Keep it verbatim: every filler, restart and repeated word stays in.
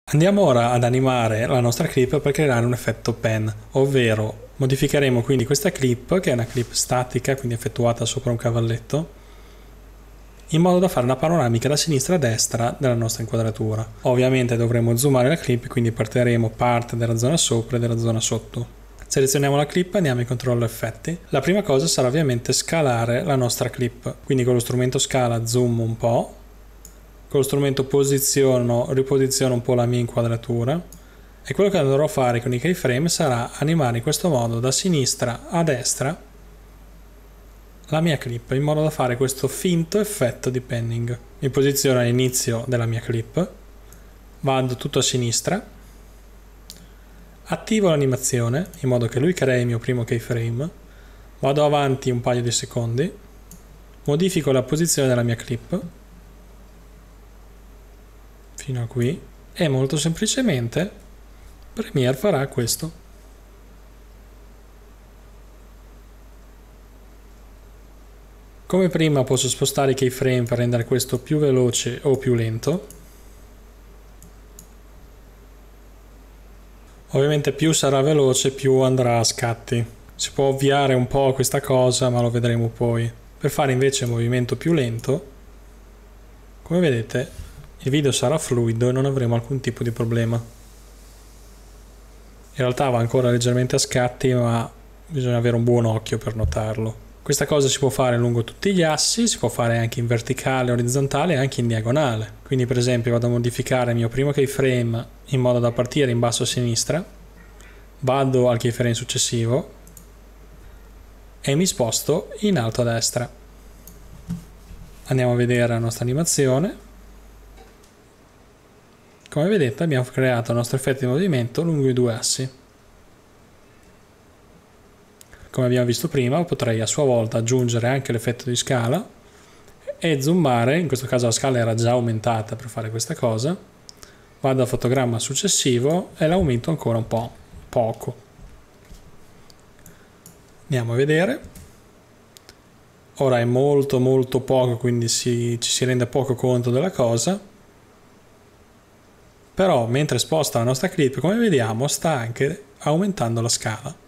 Andiamo ora ad animare la nostra clip per creare un effetto pen, ovvero modificheremo quindi questa clip, che è una clip statica, quindi effettuata sopra un cavalletto, in modo da fare una panoramica da sinistra a destra della nostra inquadratura. Ovviamente dovremo zoomare la clip, quindi partiremo parte della zona sopra e della zona sotto. Selezioniamo la clip, andiamo in controllo effetti. La prima cosa sarà ovviamente scalare la nostra clip, quindi con lo strumento scala zoom un po', con lo strumento posiziono, riposiziono un po' la mia inquadratura, e quello che andrò a fare con i keyframe sarà animare in questo modo da sinistra a destra la mia clip, in modo da fare questo finto effetto di panning. Mi posiziono all'inizio della mia clip, vado tutto a sinistra, attivo l'animazione in modo che lui crei il mio primo keyframe, vado avanti un paio di secondi, modifico la posizione della mia clip fino a qui e molto semplicemente Premiere farà questo. Come prima posso spostare i keyframe per rendere questo più veloce o più lento. Ovviamente più sarà veloce più andrà a scatti. Si può ovviare un po' questa cosa, ma lo vedremo poi. Per fare invece un movimento più lento, come vedete, il video sarà fluido e non avremo alcun tipo di problema. In realtà va ancora leggermente a scatti, ma bisogna avere un buon occhio per notarlo. Questa cosa si può fare lungo tutti gli assi, si può fare anche in verticale, orizzontale e anche in diagonale. Quindi per esempio vado a modificare il mio primo keyframe in modo da partire in basso a sinistra, vado al keyframe successivo e mi sposto in alto a destra. Andiamo a vedere la nostra animazione. Come vedete abbiamo creato il nostro effetto di movimento lungo i due assi. Come abbiamo visto prima, potrei a sua volta aggiungere anche l'effetto di scala e zoomare, in questo caso la scala era già aumentata per fare questa cosa, vado al fotogramma successivo e l'aumento ancora un po', poco. Andiamo a vedere. Ora è molto molto poco, quindi si, ci si rende poco conto della cosa, però mentre sposta la nostra clip, come vediamo, sta anche aumentando la scala.